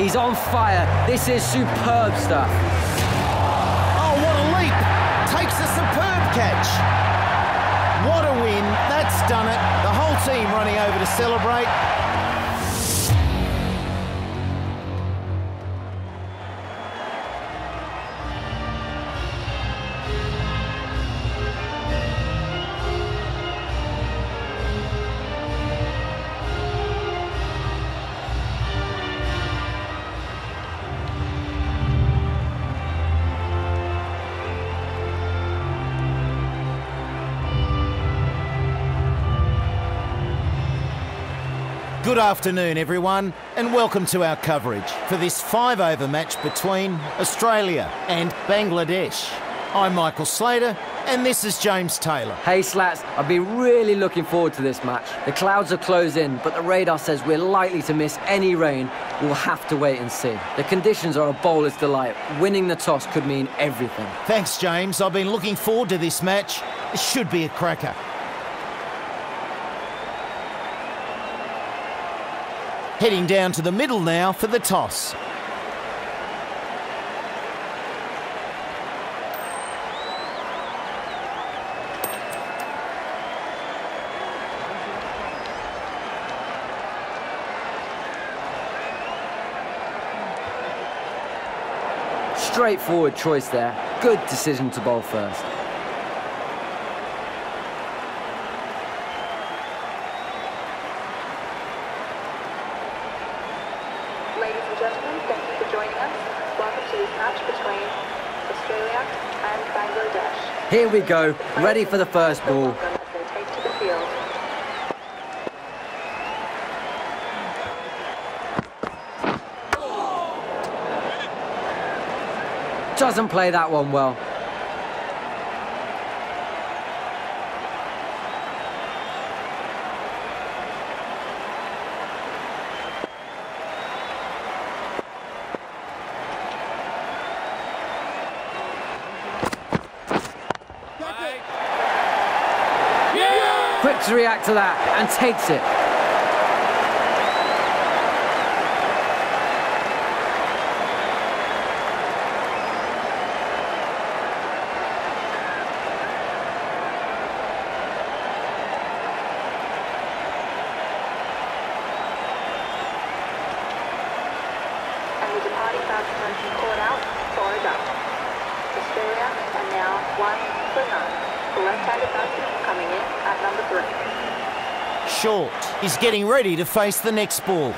He's on fire. This is superb stuff. Oh, what a leap. Takes a superb catch. What a win. That's done it. The whole team running over to celebrate. Good afternoon, everyone, and welcome to our coverage for this 5-over match between Australia and Bangladesh. I'm Michael Slater, and this is James Taylor. Hey Slats, I've been really looking forward to this match. The clouds are closed in, but the radar says we're likely to miss any rain. We'll have to wait and see. The conditions are a bowler's delight. Winning the toss could mean everything. Thanks, James. I've been looking forward to this match. It should be a cracker. Heading down to the middle now for the toss. Straightforward choice there. Good decision to bowl first. Ladies and gentlemen, thank you for joining us. Welcome to this match between Australia and Bangladesh. Here we go, ready for the first ball. As they take to the field. Doesn't play that one well. Quick to react to that and takes it. And the departing batsman caught out for a duck. Australia are now 1 for 9. The left-handed batsman coming in at number 3. Short is getting ready to face the next ball.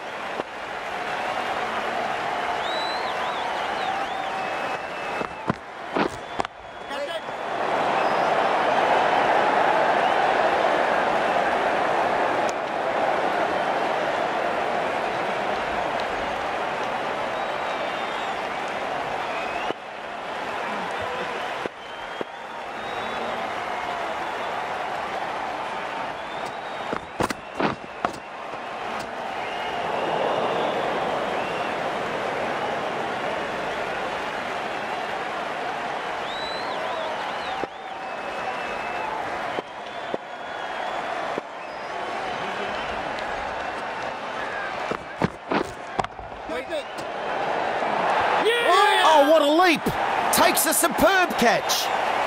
Oh, what a leap! Takes a superb catch.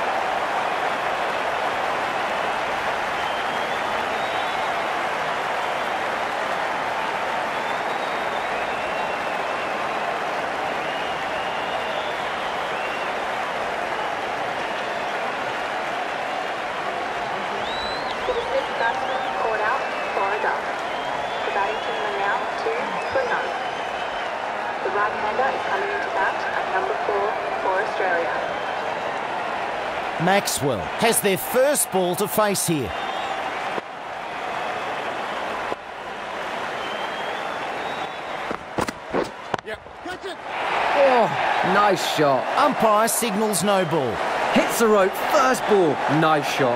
The dismissed batsman caught out for a duck. The batting team are now 2 for 9. The right-hander is coming into bat at number 4 for Australia. Maxwell has their first ball to face here. Oh, nice shot. Umpire signals no ball. Hits the rope, first ball. Nice shot.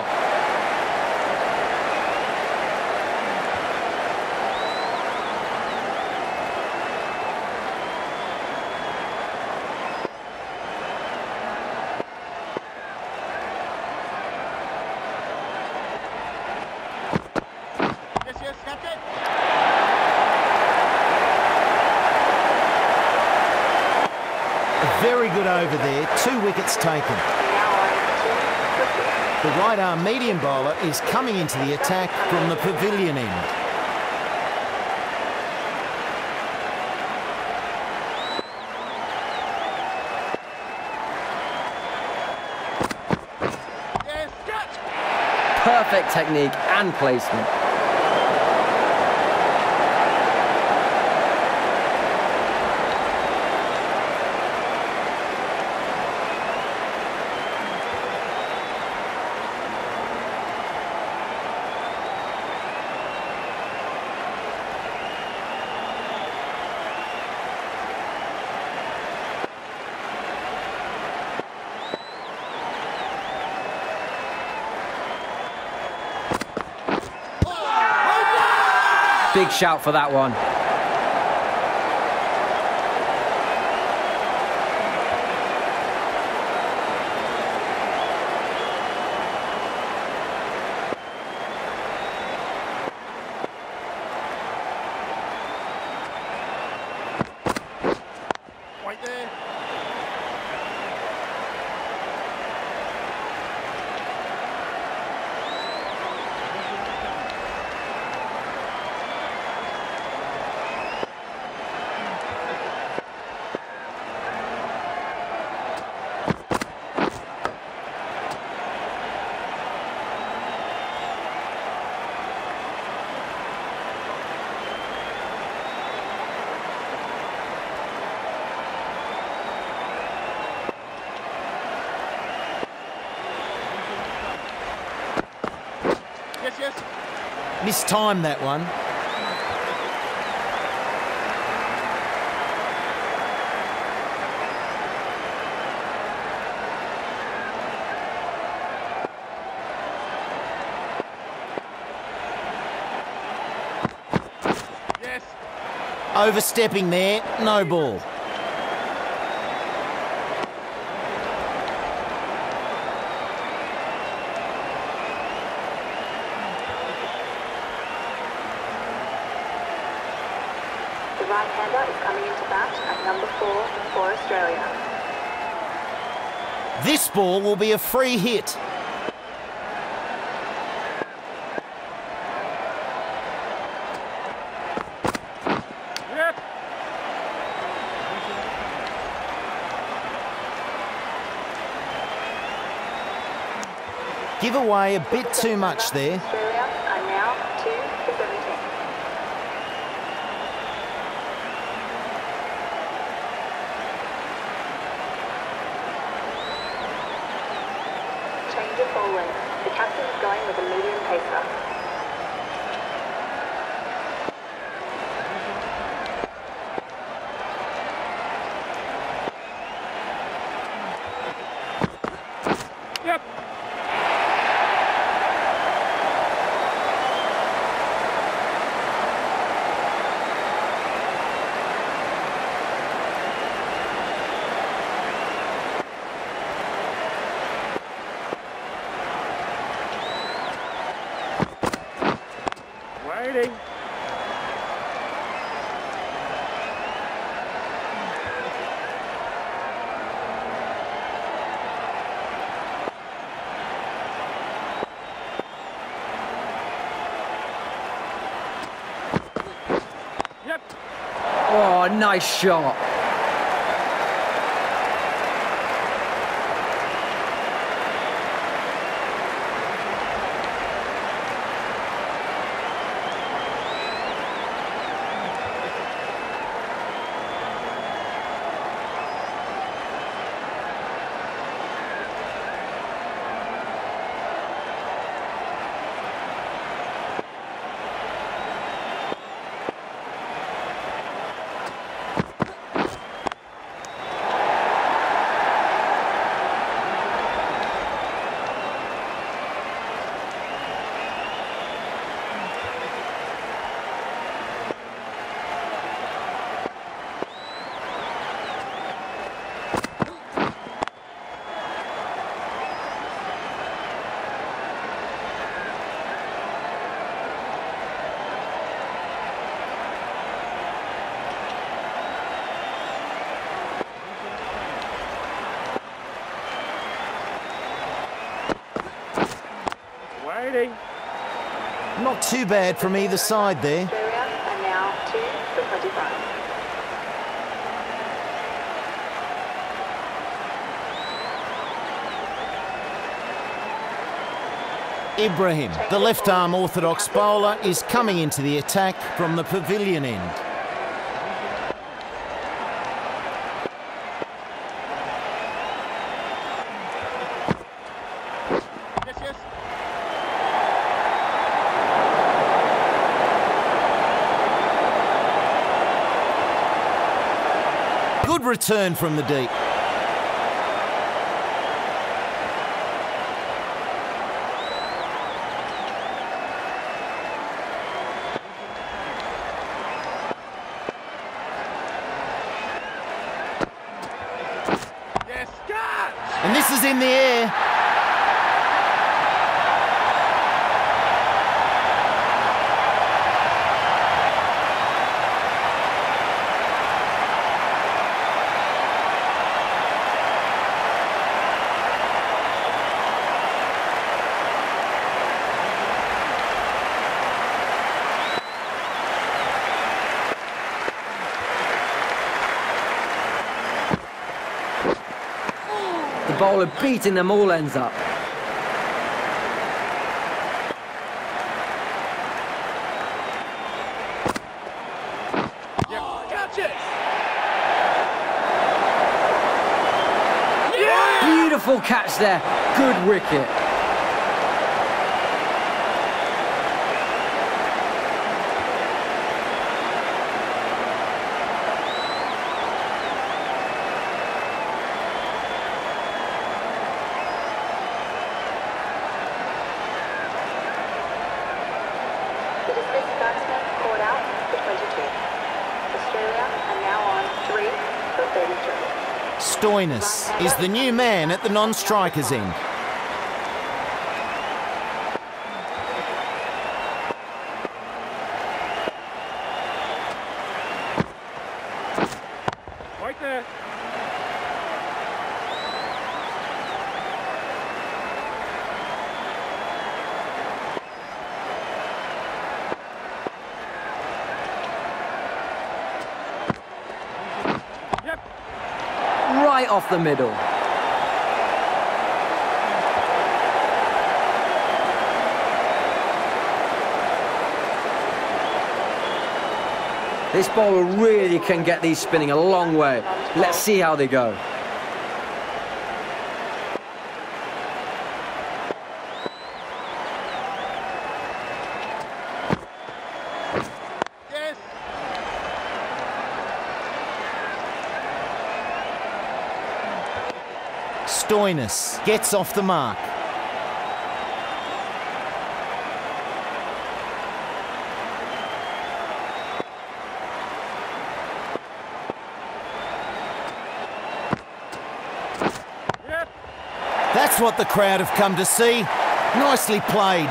Very good over there. 2 wickets taken. Now on to 50. The right arm medium bowler is coming into the attack from the pavilion end. Perfect technique and placement. Big shout for that one. Right there. Yes. Mistimed that one. Yes. Overstepping there, no ball. The right-hander is coming into bat at number 4 for Australia. This ball will be a free hit. Yep. Give away a bit too much there. Australia are now 2 for 17. Change of bowling. The captain is going with a medium pacer. Yep. Waiting. Yep. Oh, nice shot. Waiting. Not too bad from either side there. Australia are now 2 for 25. Ibrahim, the left-arm orthodox bowler, is coming into the attack from the pavilion end. Yes, yes. Good return from the deep. Yes, catch! And this is in the air. The bowler beating them all ends up. Yep, catch it! Beautiful catch there. Good wicket. The dismissed batsman caught out for 22. Australia are now on 3 for 33. Stoinis is the new man at the non-strikers end. Right there. Yep. Right off the middle. This bowler really can get these spinning a long way. Let's see how they go. Yes. Stoinis gets off the mark. Yep. That's what the crowd have come to see. Nicely played.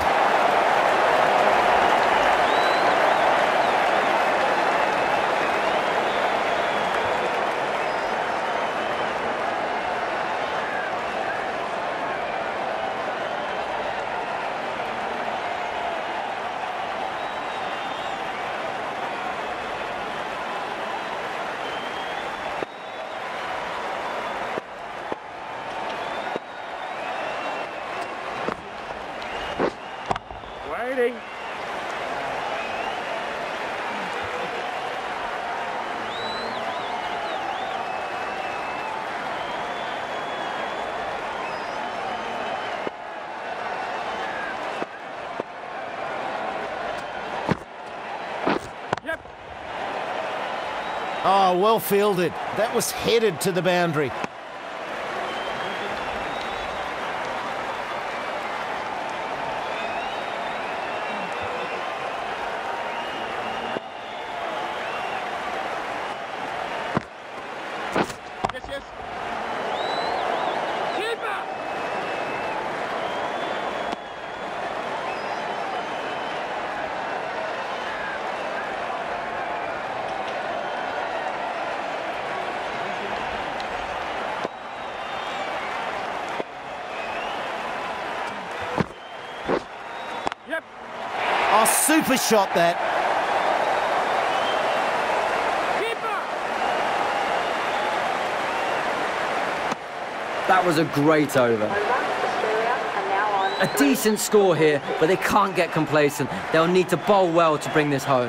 Waiting. Yep. Oh, well fielded. That was headed to the boundary. Yes, yes. Keeper. Yep. Oh, super shot that. Keeper. That was a great over. Over. Australia are now on A decent score here, but they can't get complacent. They'll need to bowl well to bring this home.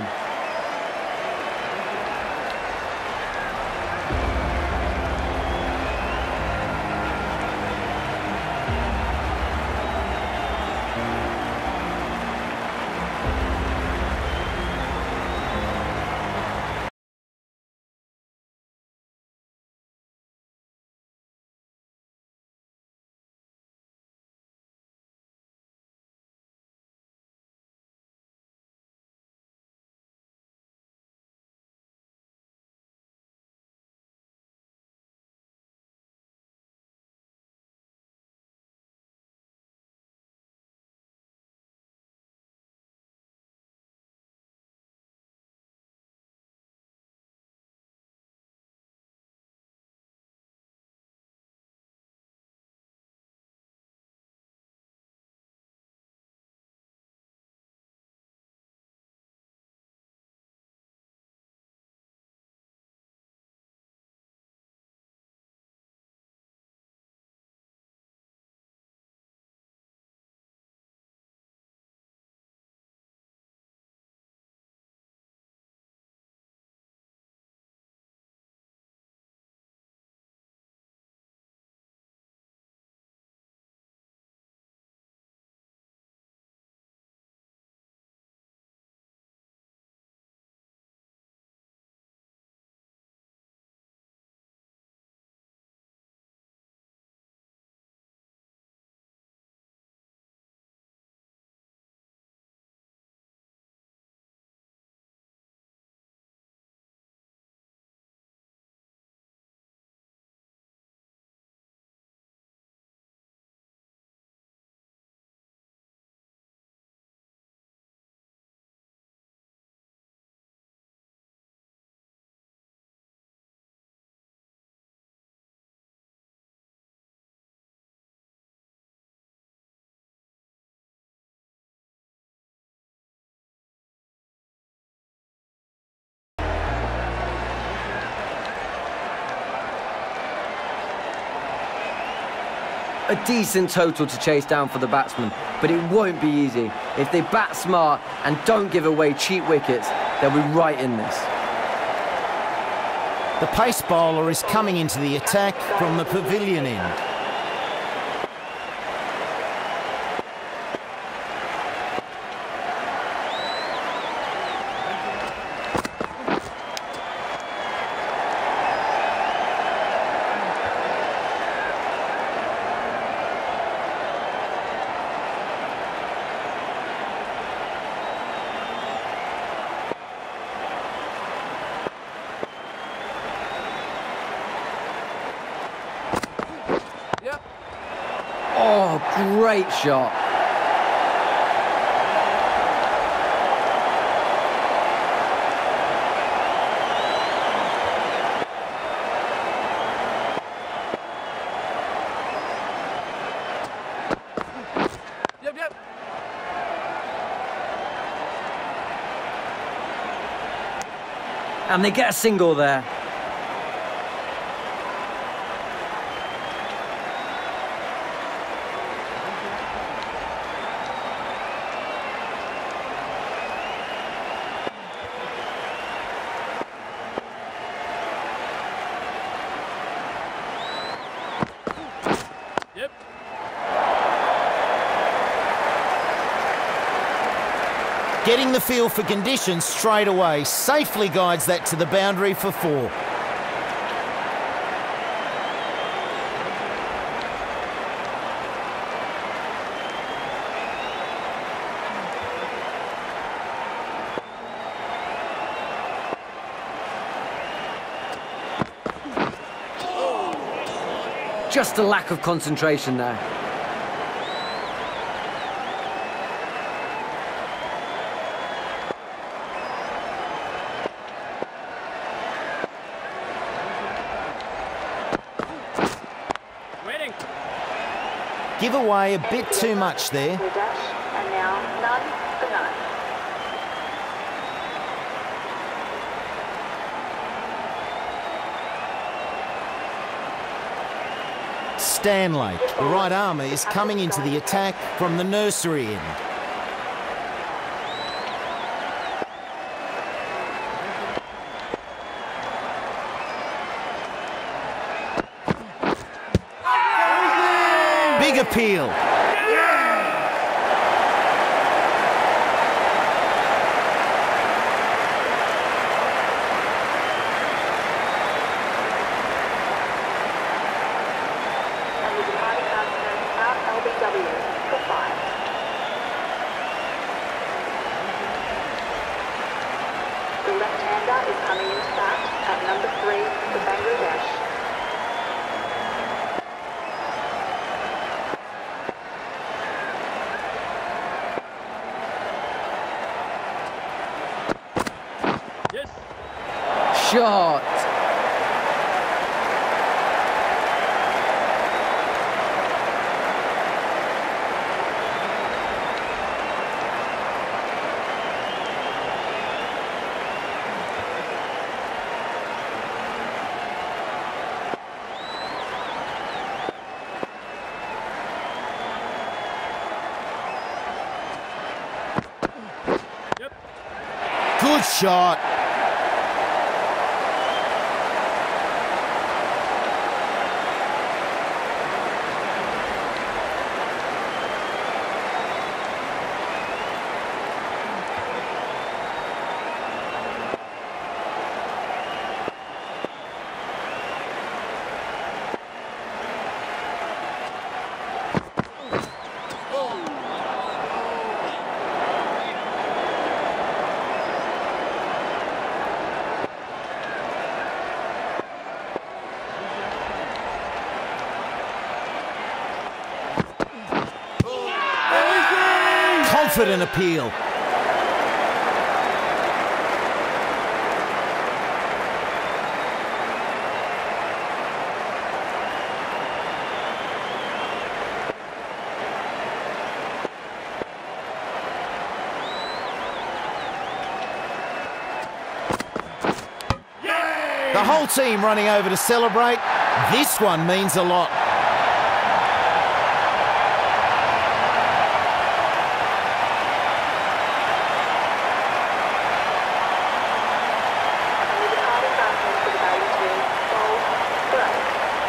A decent total to chase down for the batsmen, but it won't be easy. If they bat smart and don't give away cheap wickets, they'll be right in this. The pace bowler is coming into the attack from the pavilion end. Oh, great shot. Yep. And they get a single there. Yep. Getting the feel for conditions straight away safely guides that to the boundary for 4. Just a lack of concentration there. Give away a bit too much there. The dash, and now none for none. Stanley, the right armour, is coming into the attack from the nursery end. Big appeal. And the departing batsman out LBW for 5. The left-hander is coming into bat at number 3 for Bangladesh. Yes. Shot. Yep. Good shot. Confident appeal. The whole team running over to celebrate. This one means a lot. And the departing batsman for the batting team bowls for 8.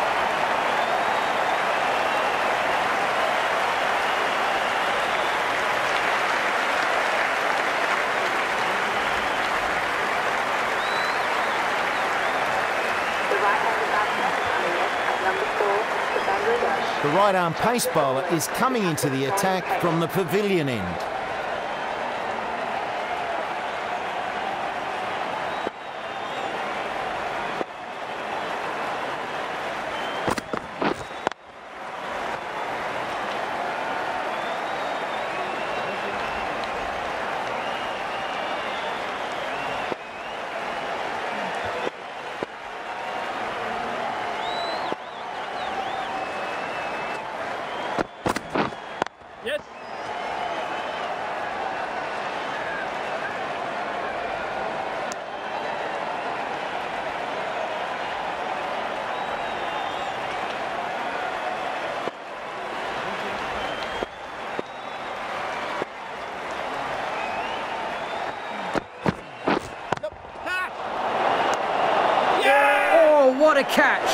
The right-handed batsman is coming in at number 4 for Bangladesh. The right arm pace bowler is coming into the attack from the pavilion end. Yes. Ha! Oh, what a catch!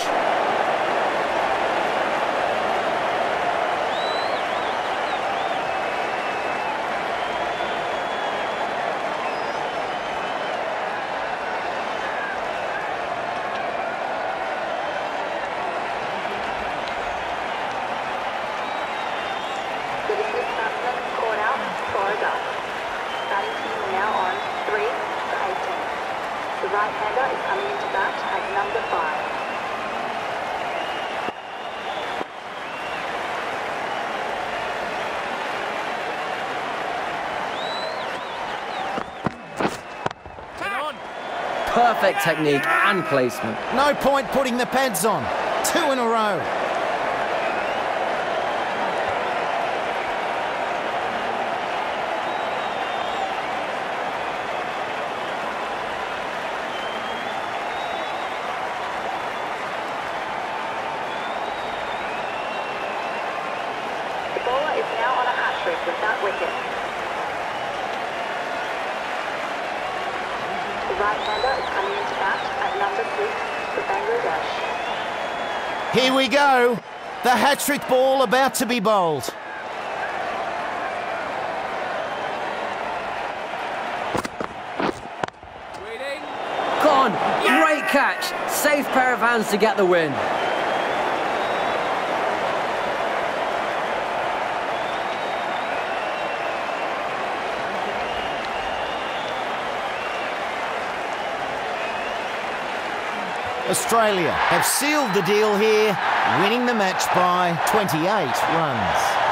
The dismissed batsman caught out for a duck. Batting team are now on 3 for 18. The right-hander is coming into bat at number 5. Get on. Perfect technique and placement. No point putting the pads on. 2 in a row. The right-hander is coming into bat at number 6 for Bangladesh. Here we go. The hat-trick ball about to be bowled. Waiting. Gone! Great catch! Safe pair of hands to get the win. Australia have sealed the deal here, winning the match by 28 runs.